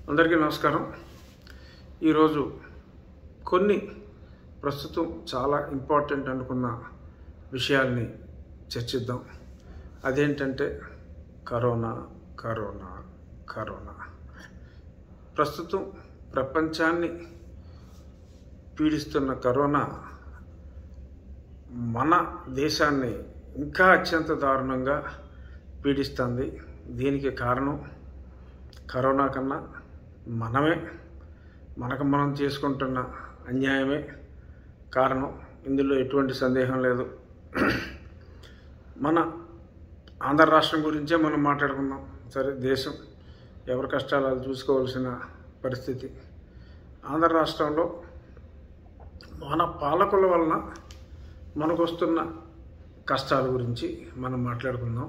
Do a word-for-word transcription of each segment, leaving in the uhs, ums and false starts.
అందరికీ నమస్కారం. ఈరోజు కొన్ని ప్రస్తుతం చాలా ఇంపార్టెంట్ అనుకున్న విషయాల్ని చర్చిద్దాం. అదేంటంటే కరోనా కరోనా కరోనా ప్రస్తుతం ప్రపంచాన్ని పీడిస్తున్న కరోనా మన దేశాన్ని ఇంకా అత్యంత దారుణంగా పీడిస్తుంది. దీనికి కారణం కరోనా కన్నా మనమే మనకు మనం చేసుకుంటున్న అన్యాయమే కారణం. ఇందులో ఎటువంటి సందేహం లేదు. మన ఆంధ్ర రాష్ట్రం గురించే మనం మాట్లాడుకుందాం. సరే, దేశం ఎవరి కష్టాలు అది చూసుకోవాల్సిన పరిస్థితి. ఆంధ్ర రాష్ట్రంలో మన పాలకుల వలన మనకు వస్తున్న కష్టాల గురించి మనం మాట్లాడుకుందాం.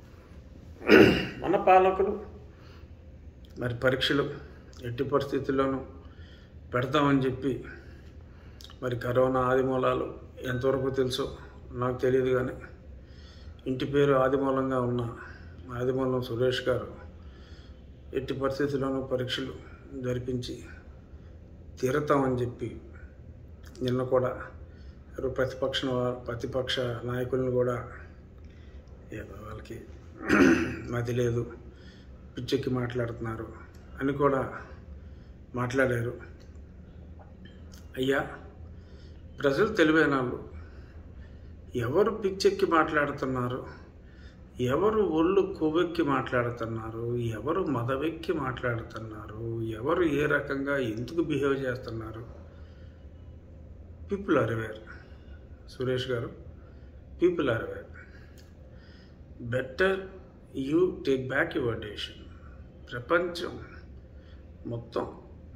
మన పాలకులు మరి పరీక్షలు ఎట్టి పరిస్థితుల్లోనూ పెడతామని చెప్పి మరి కరోనా ఆదిమూలాలు ఎంతవరకు తెలుసో నాకు తెలియదు, కానీ ఇంటి పేరు ఆదిమూలంగా ఉన్న ఆదిమూలం సురేష్ గారు ఎట్టి పరిస్థితుల్లోనూ పరీక్షలు జరిపించి తీరతామని చెప్పి నిన్న కూడా ప్రతిపక్ష ప్రతిపక్ష నాయకులను కూడా ఏదో వాళ్ళకి మతి లేదు, పిచ్చెక్కి మాట్లాడుతున్నారు అని కూడా మాట్లాడారు. అయ్యా, ప్రజలు తెలివైన వాళ్ళు. ఎవరు పిచ్చెక్కి మాట్లాడుతున్నారు, ఎవరు ఒళ్ళు కొవ్వెక్కి మాట్లాడుతున్నారు, ఎవరు మదవెక్కి మాట్లాడుతున్నారు, ఎవరు ఏ రకంగా ఎందుకు బిహేవ్ చేస్తున్నారు, పీపుల్ ఆర్ అవేర్. సురేష్ గారు, people are aware. Better you take back your decision. ప్రపంచం మొత్తం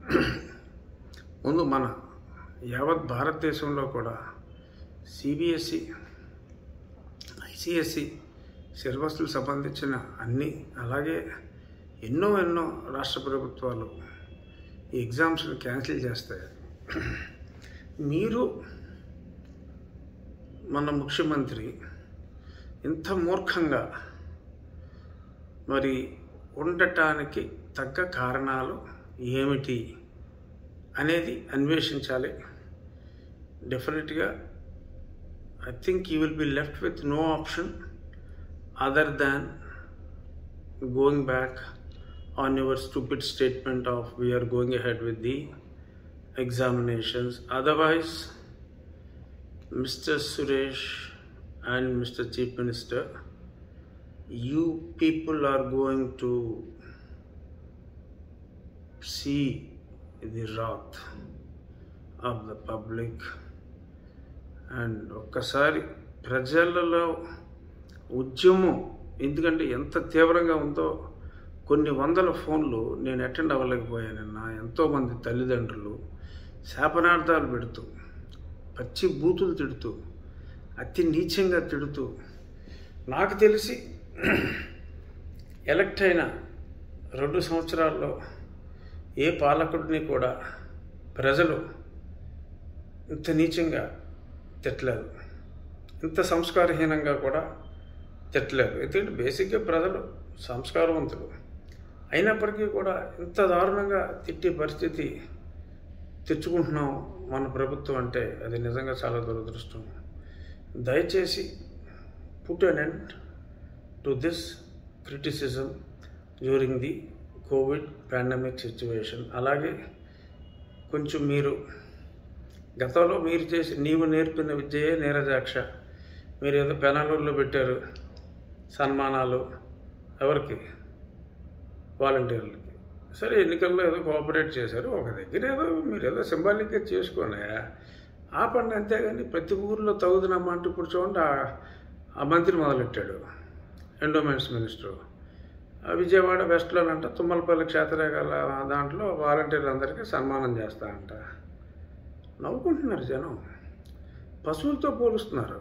ముందు మన యావత్ భారతదేశంలో కూడా సిబిఎస్ఈ ఐసిఎస్ఈ సిలబస్లకు సంబంధించిన అన్నీ, అలాగే ఎన్నో ఎన్నో రాష్ట్ర ప్రభుత్వాలు ఈ ఎగ్జామ్స్ని క్యాన్సిల్ చేస్తాయి. మీరు మన ముఖ్యమంత్రి ఇంత మూర్ఖంగా మరి ఉండటానికి తగ్గ కారణాలు ఏమిటి అనేది అన్వేషించాలి. డెఫినెట్గా I think you will be left with no option other than going back on your stupid statement of we're going ahead with the examinations. Otherwise, Mister Suresh and Mister Chief Minister, you people are going to see the wrath of the public. And ఒక్కసారి ప్రజలలో ఉద్యమం ఎందుకంటే ఎంత తీవ్రంగా ఉందో కొన్ని వందల ఫోన్లు నేను అటెండ్ అవ్వలేకపోయానన్నా. ఎంతోమంది తల్లిదండ్రులు శాపనార్థాలు పెడుతూ, పచ్చి బూతులు తిడుతూ, అతి నీచంగా తిడుతూ, నాకు తెలిసి ఎలక్ట్ అయిన రెండు సంవత్సరాల్లో ఏ పాలకుడిని కూడా ప్రజలు ఇంత నీచంగా తిట్టలేదు, ఇంత సంస్కారహీనంగా కూడా తిట్టలేదు. ఎందుకంటే బేసిక్గా ప్రజలు సంస్కారవంతులు అయినప్పటికీ కూడా ఇంత దారుణంగా తిట్టే పరిస్థితి తెచ్చుకుంటున్నాం మన ప్రభుత్వం అంటే అది నిజంగా చాలా దురదృష్టం. దయచేసి put an end to this criticism during the covid pandemic situation. అలాగే కొంచెం మీరు గతంలో మీరు చేసి నీవు నేర్పిన విద్యయే నీరజాక్ష, మీరు ఏదో పెనాలూరులో పెట్టారు సన్మానాలు ఎవరికి, వాలంటీర్లకి. సరే, ఎన్నికల్లో ఏదో కోఆపరేట్ చేశారు, ఒక దగ్గర ఏదో మీరు ఏదో సింబాలిక్గా చేసుకోండి, ఆపండి, అంతేగాని ప్రతి ఊరిలో తగుదనమ్మా అంటూ ఇప్పుడు చూడండి ఆ మంత్రి మొదలెట్టాడు, ఎండోమెంట్స్ మినిస్టరు. విజయవాడ వెస్ట్లోనంట తుమ్మలపల్లి క్షేత్రరేఖల దాంట్లో వాలంటీర్లందరికీ సన్మానం చేస్తా అంట. నవ్వుకుంటున్నారు జనం, పశువులతో పోలుస్తున్నారు.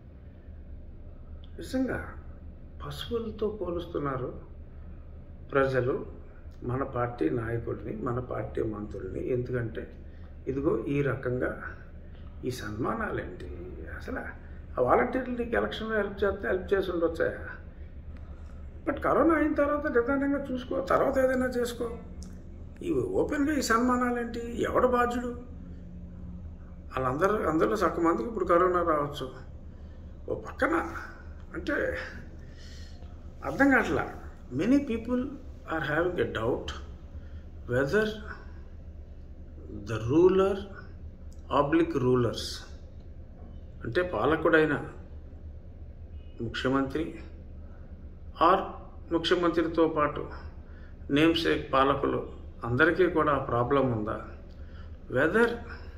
నిజంగా పశువులతో పోలుస్తున్నారు ప్రజలు మన పార్టీ నాయకుడిని, మన పార్టీ మంత్రుల్ని. ఎందుకంటే ఇదిగో ఈ రకంగా ఈ సన్మానాలేంటి అసలు? ఆ వాలంటీర్లు నీకు ఎలక్షన్లో హెల్ప్ చేస్తే హెల్ప్ చేసి ఉండొచ్చా? బట్ కరోనా అయిన తర్వాత నిదానంగా చూసుకో, తర్వాత ఏదైనా చేసుకో. ఈ ఓపెన్గా ఈ సన్మానాలు ఏంటి? ఎవడు బాధ్యుడు? వాళ్ళందరూ అందరిలో సగం మందికి ఇప్పుడు కరోనా రావచ్చు. ఓ పక్కన అంటే అర్థం కావట్లా. Many people are having a doubt whether the ruler oblique rulers అంటే పాలకుడైన ముఖ్యమంత్రి ఆర్ ముఖ్యమంత్రితో పాటు నేమ్ సేక్ పాలకులు అందరికీ కూడా ప్రాబ్లం ఉందా? Whether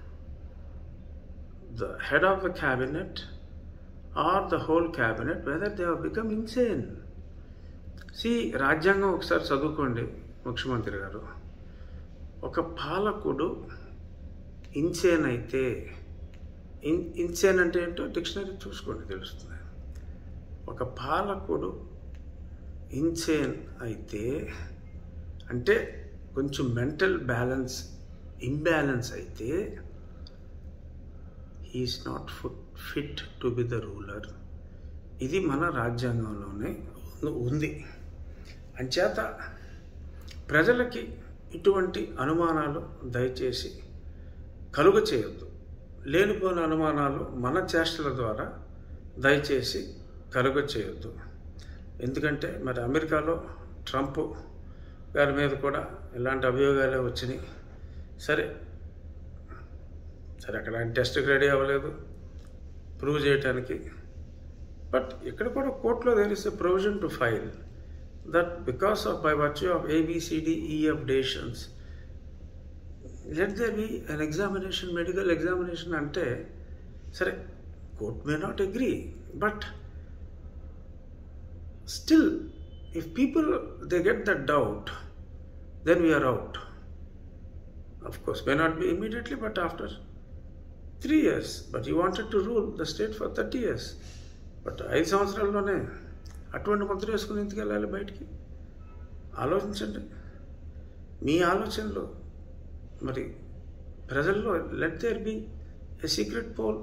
the head of the cabinet or the whole cabinet whether they have become insane. See రాజ్యాంగం ఒకసారి చదువుకోండి ముఖ్యమంత్రి గారు. ఒక పాలకుడు ఇన్సేన్ అయితే, ఇన్ ఇన్సేన్ అంటే ఏంటో డిక్షనరీ చూసుకోండి తెలుస్తుంది. ఒక పాలకుడు ఇన్సేన్ అయితే అంటే కొంచెం మెంటల్ బ్యాలెన్స్ ఇంబ్యాలెన్స్ అయితే he is not fit to be the ruler. ఇది మన రాజ్యాంగంలోనే ఉంది. అంచేత ప్రజలకి ఇటువంటి అనుమానాలు దయచేసి కలుగ చేయొద్దు. లేనిపోయిన అనుమానాలు మన చేష్టల ద్వారా దయచేసి కలుగ చేయొద్దు. ఎందుకంటే మరి అమెరికాలో ట్రంప్ గారి మీద కూడా ఇలాంటి అభియోగాలే వచ్చినాయి. సరే సరే అక్కడ ఆయన టెస్ట్కి రెడీ అవ్వలేదు ప్రూవ్ చేయటానికి. బట్ ఇక్కడ కూడా కోర్టులో there is a provision to file that because of by virtue of A B C D E F decisions let there be an examination, medical examination. అంటే సరే court may not agree, but still if people they get that doubt, then we are out. Of course may not be immediately, but after three years. But he wanted to rule the state for thirty years. But ఐదు సంవత్సరాల్లోనే అటువంటి ముద్ర వేసుకుని ఎందుకు వెళ్ళాలి బయటికి? ఆలోచించండి. మీ ఆలోచనలు మరి ప్రజల్లో let there be a secret poll.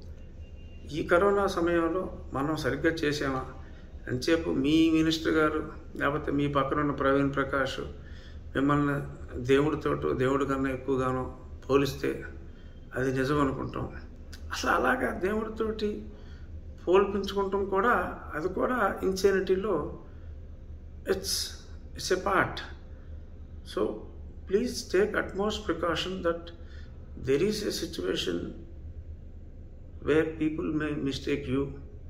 ఈ కరోనా సమయంలో మనం సరిగ్గా చేసామా అంతసేపు మీ మినిస్టర్ గారు లేకపోతే మీ పక్కన ఉన్న ప్రవీణ్ ప్రకాష్ మిమ్మల్ని దేవుడితోటో దేవుడి కన్నా ఎక్కువగానో పోలిస్తే అది నిజం అనుకుంటాం. అసలు అలాగా దేవుడితోటి పోల్పించుకుంటాం కూడా, అది కూడా ఇన్సానిటీలో it's it's a part. So please take utmost precaution that there is a situation where people may mistake you.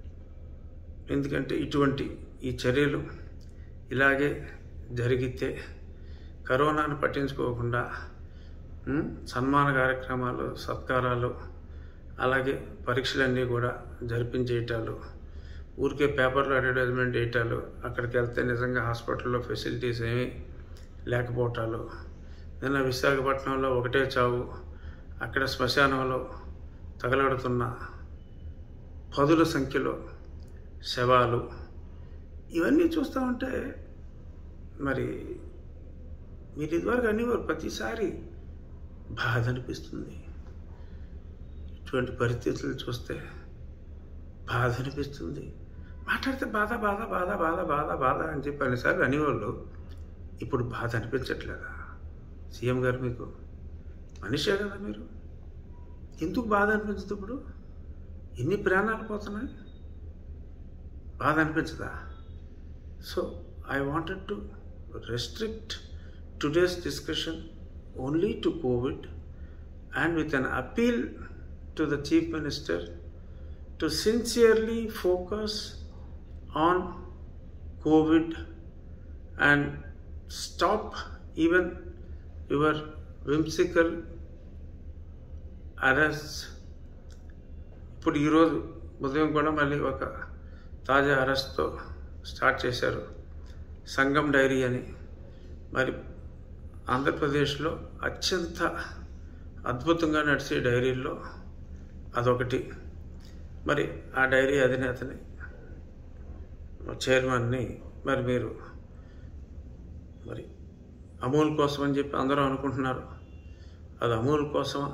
ఎందుకంటే ఇటువంటి ఈ చర్యలు ఇలాగే జరిగితే కరోనాను పట్టించుకోకుండా సన్మాన కార్యక్రమాలు, సత్కారాలు, అలాగే పరీక్షలన్నీ కూడా జరిపించేయటాలు, ఊరికే పేపర్లో అడ్వర్టైజ్మెంట్ వేయటాలు, అక్కడికి వెళ్తే నిజంగా హాస్పిటల్లో ఫెసిలిటీస్ ఏమీ లేకపోవటాలు. నిన్న విశాఖపట్నంలో ఒకటే చావు, అక్కడ శ్మశానంలో తగలడుతున్న పదుల సంఖ్యలో శవాలు, ఇవన్నీ చూస్తూ ఉంటే మరి మీరు ఇదివరకు అనేవారు ప్రతిసారి బాధ అనిపిస్తుంది. ఇటువంటి పరిస్థితులు చూస్తే బాధ అనిపిస్తుంది. మాట్లాడితే బాధ బాధ బాధ బాధ బాధ బాధ అని చెప్పి అన్నిసార్లు అనేవాళ్ళు ఇప్పుడు బాధ అనిపించట్లేదా? సీఎం గారు మీకు మనిషే కదా మీరు, ఎందుకు బాధ అనిపించదు? ఇప్పుడు ఎన్ని ప్రాణాలు పోతున్నాయి, బాధ అనిపించదా? So I wanted to restrict today's discussion only to COVID, and with an appeal to the Chief Minister to sincerely focus on COVID and stop even your whimsical arrests. ఇప్పుడు ఈరోజు ఉదయం కూడా మళ్ళీ ఒక తాజా అరెస్ట్తో స్టార్ట్ చేశారు, సంగం డైరీ అని. మరి ఆంధ్రప్రదేశ్లో అత్యంత అద్భుతంగా నడిచే డైరీల్లో అదొకటి. మరి ఆ డైరీ అధినేతని, చైర్మన్ని మరి మీరు మరి అమూల్ కోసం అని చెప్పి అందరూ అనుకుంటున్నారు. అది అమూల్ కోసమా,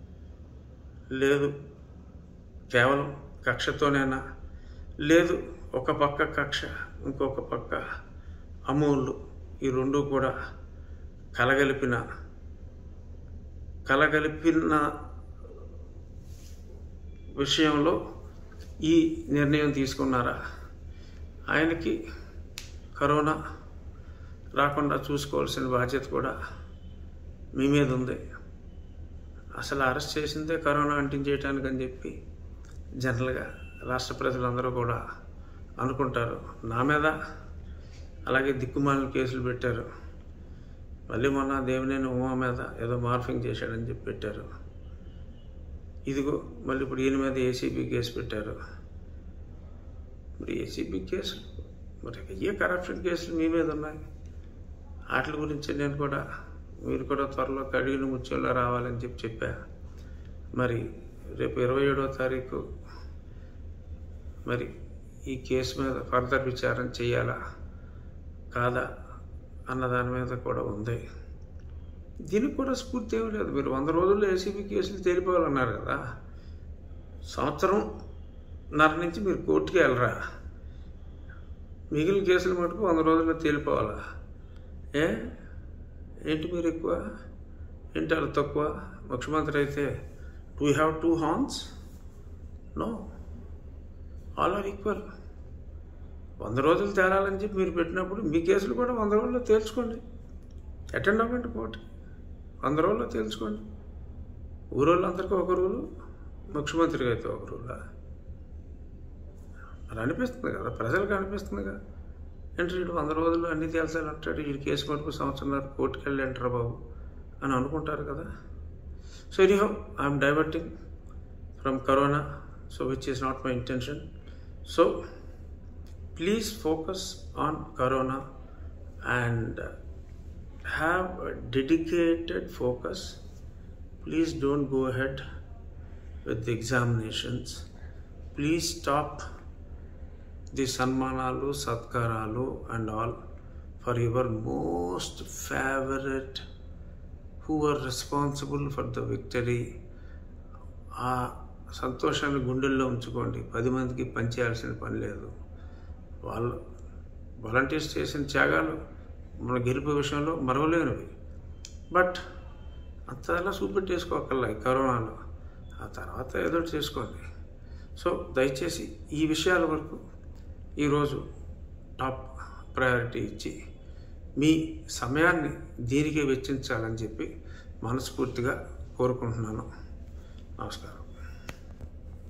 లేదు కేవలం కక్షతోనేనా, లేదు ఒక పక్క కక్ష ఇంకొక పక్క అమూల్, ఈ రెండు కూడా కలగలిపిన కలగలిపిన విషయంలో ఈ నిర్ణయం తీసుకున్నారా? ఆయనకి కరోనా రాకుండా చూసుకోవాల్సిన బాధ్యత కూడా మీ మీద ఉంది. అసలు అరెస్ట్ చేసిందే కరోనా అంటించేయటానికి అని చెప్పి జనరల్గా రాష్ట్ర ప్రజలందరూ కూడా అనుకుంటారు. నా మీద అలాగే దిక్కుమాలిన కేసులు పెట్టారు. మళ్ళీ మొన్న దేవినేని ఉమా మీద ఏదో మార్ఫింగ్ చేశాడని చెప్పి పెట్టారు. ఇదిగో మళ్ళీ ఇప్పుడు ఈయన మీద ఏసీబీ కేసు పెట్టారు. మరి ఏసీబీ కేసులు మరి ఏ కరప్షన్ కేసులు మీ మీద ఉన్నాయి. వాటి గురించి నేను కూడా మీరు కూడా త్వరలో కడిగిన ముత్యంలో రావాలని చెప్పి చెప్పా. మరి రేపు ఇరవై ఏడవ తారీఖు మరి ఈ కేసు మీద ఫర్దర్ విచారణ చేయాలా కాదా అన్న దాని మీద కూడా ఉంది. దీనికి కూడా స్ఫూర్తి ఏమీ లేదు. మీరు వంద రోజుల్లో ఏసీబీ కేసులు తేలిపోవాలన్నారు కదా. సంవత్సరం నర నుంచి మీరు కోర్టుకి వెళ్ళరా? మిగిలిన కేసులు మటుకు వంద రోజుల్లో తేలిపోవాలా? ఏ ఏంటి మీరు ఎక్కువ, ఏంటి వాళ్ళు తక్కువ? ముఖ్యమంత్రి అయితే do you have two horns? No, all are equal. వంద రోజులు తేలాలని చెప్పి మీరు పెట్టినప్పుడు మీ కేసులు కూడా వంద రోజుల్లో తేల్చుకోండి. అటెండ్ అవ్వండి కోర్టుకి, వంద రోజుల్లో తేల్చుకోండి. ఊరోళ్ళందరికీ ఒక రూలు, ముఖ్యమంత్రికి అయితే ఒక రూలా? అది అనిపిస్తుంది కదా, ప్రజలకు అనిపిస్తుంది కదా. ఏంటి వీడు వంద రోజుల్లో అన్నీ తేల్చాలంటాడు, ఈ కేసు మటుకు సంవత్సరంన్నర కోర్టుకి వెళ్ళి ఎంటర్ బాబు అని అనుకుంటారు కదా. So anyhow I'm diverting from corona, so which is not my intention. So please focus on corona and have a dedicated focus. Please don't go ahead with the examinations. Please stop the sanmanalu, satkaralu and all for your most favorite who are responsible for the victory. ఆ సంతోషాన్ని గుండెల్లో ఉంచుకోండి. పది మందికి పంచేయాల్సిన పని లేదు. వాళ్ళు volunteers చేసిన త్యాగాలు మన గెలుపు విషయంలో మరవలేనివి. బట్ అంతలా చూపెట్టేసుకోకల్లా ఈ కరోనాలో. ఆ తర్వాత ఏదో చేసుకోండి. సో దయచేసి ఈ విషయాల వరకు ఈరోజు టాప్ ప్రయారిటీ ఇచ్చి మీ సమయాన్ని దీనికే వెచ్చించాలని చెప్పి మనస్ఫూర్తిగా కోరుకుంటున్నాను. నమస్కారం.